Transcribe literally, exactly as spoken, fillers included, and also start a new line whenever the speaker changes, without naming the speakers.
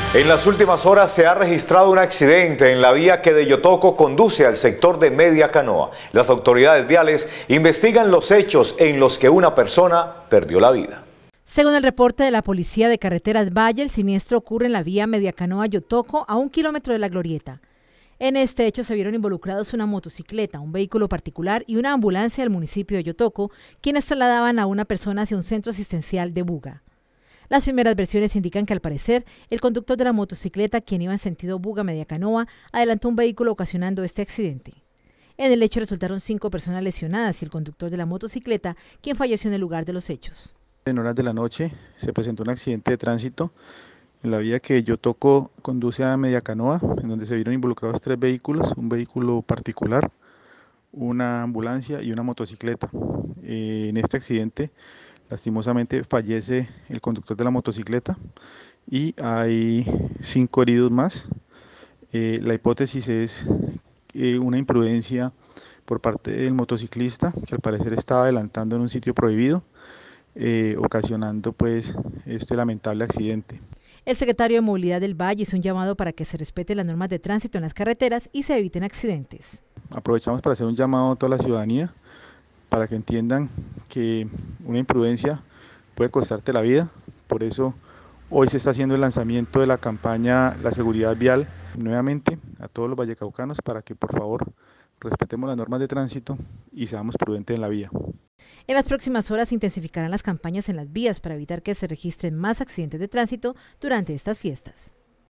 En las últimas horas se ha registrado un accidente en la vía que de Yotoco conduce al sector de Media Canoa. Las autoridades viales investigan los hechos en los que una persona perdió la vida.
Según el reporte de la Policía de Carreteras Valle, el siniestro ocurre en la vía Media Canoa-Yotoco, a un kilómetro de la glorieta. En este hecho se vieron involucrados una motocicleta, un vehículo particular y una ambulancia del municipio de Yotoco, quienes trasladaban a una persona hacia un centro asistencial de Buga. Las primeras versiones indican que al parecer el conductor de la motocicleta, quien iba en sentido Buga-Media Canoa, adelantó un vehículo ocasionando este accidente. En el hecho resultaron cinco personas lesionadas y el conductor de la motocicleta, quien falleció en el lugar de los hechos.
En horas de la noche se presentó un accidente de tránsito en la vía que Yotoco conduce a Media Canoa, en donde se vieron involucrados tres vehículos, un vehículo particular, una ambulancia y una motocicleta. Eh, en este accidente, lastimosamente, fallece el conductor de la motocicleta y hay cinco heridos más. Eh, la hipótesis es eh, una imprudencia por parte del motociclista, que al parecer estaba adelantando en un sitio prohibido, eh, ocasionando pues este lamentable accidente.
El secretario de Movilidad del Valle hizo un llamado para que se respeten las normas de tránsito en las carreteras y se eviten accidentes.
Aprovechamos para hacer un llamado a toda la ciudadanía para que entiendan que una imprudencia puede costarte la vida. Por eso hoy se está haciendo el lanzamiento de la campaña La Seguridad Vial nuevamente a todos los vallecaucanos para que por favor respetemos las normas de tránsito y seamos prudentes en la vía.
En las próximas horas se intensificarán las campañas en las vías para evitar que se registren más accidentes de tránsito durante estas fiestas.